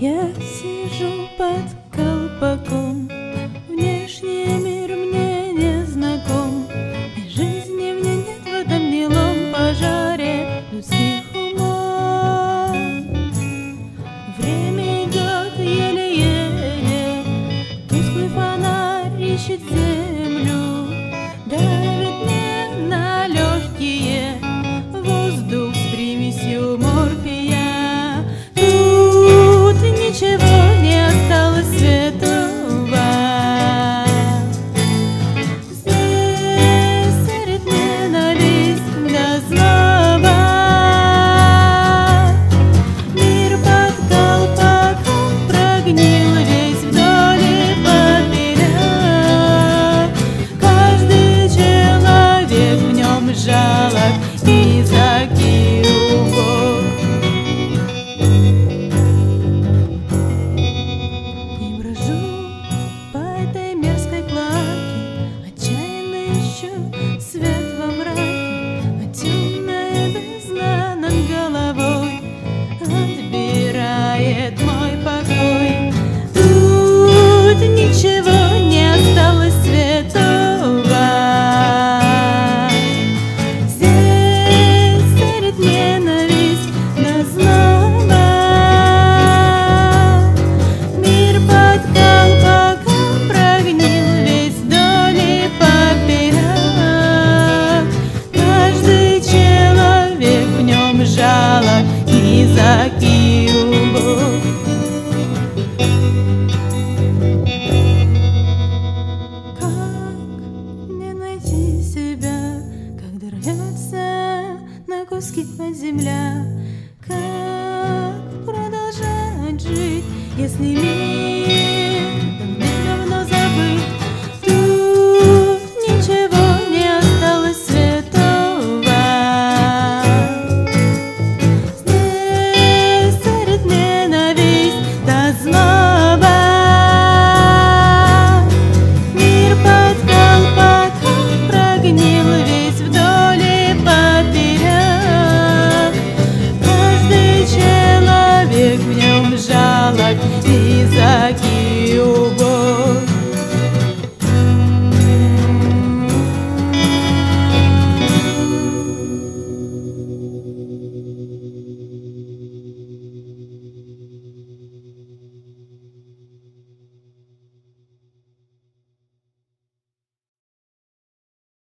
Я сижу под колпаком, внешний мир мне не знаком, и жизни мне нет в этом милом пожаре людских умов. Время идет еле-еле, тусклый фонарь ищет землю, давит мне на легкие воздух с примесью морфия. Ничего не осталось светлого. Здесь царит ненависть до злого. Мир под колпаком прогнил весь вдоль и поперек. Каждый человек в нем жалок и закиубок. Свет во мраке, а темная бездна над головой отбирает мой покой. Тут ничего не осталось светлого. Здесь царит ненависть до злого. Мир под колпаком прогнил весь вдоль и поперек. Жалок и закиубок. Как мне найти себя, когда рвется на куски земля? Как продолжать жить, если мир давно забыт? Тут ничего не осталось светлого. В нем жалок